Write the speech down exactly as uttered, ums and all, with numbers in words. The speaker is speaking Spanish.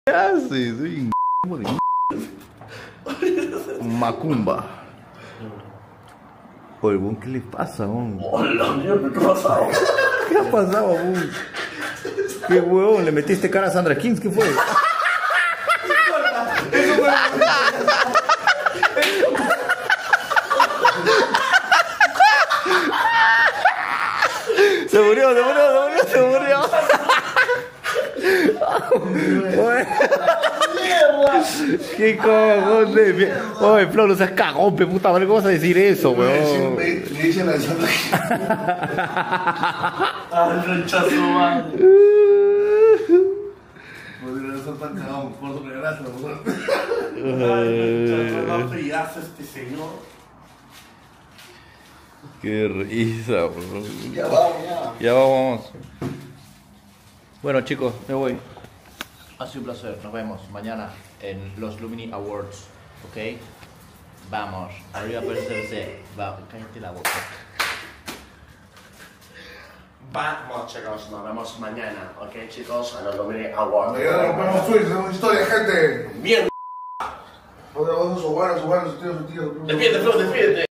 ¿Qué haces? Soy un Macumba. Oye, bon, ¿qué le pasa, bon? Hola, mierda, ¿qué ha pasado? ¿Qué ha pasado, bon? ¿Qué huevón? ¿Le metiste cara a Sandra Kings? ¿Qué fue? Se murió, se murió, se murió, se murió. ¿Qué cagón de mierda? Oye, Flo, no seas cagón, pe puta madre, ¿cómo vas a decir eso, weón? Me dicen la Sandra Kings. Ah, rechazo, madre. Podría no ser tan cagón, por tu gracia, por Ay, rechazo, la friaza este señor. Qué risa, weón. Ya vamos, ya. Ya vamos. Bueno, chicos, me voy. Ha sido un placer. Nos vemos mañana en los Lumini Awards. ¿Ok? Vamos. Arriba P S C C. Va, cállate la boca. Vamos, chicos, nos vemos mañana, ¿ok, chicos? A los Lumini Awards. Mañana nos vemos Twitch, hacemos historia, gente. Bien. Otra vez, su bueno, su bueno, su tío, su tío. Despídete, Flo, despídete.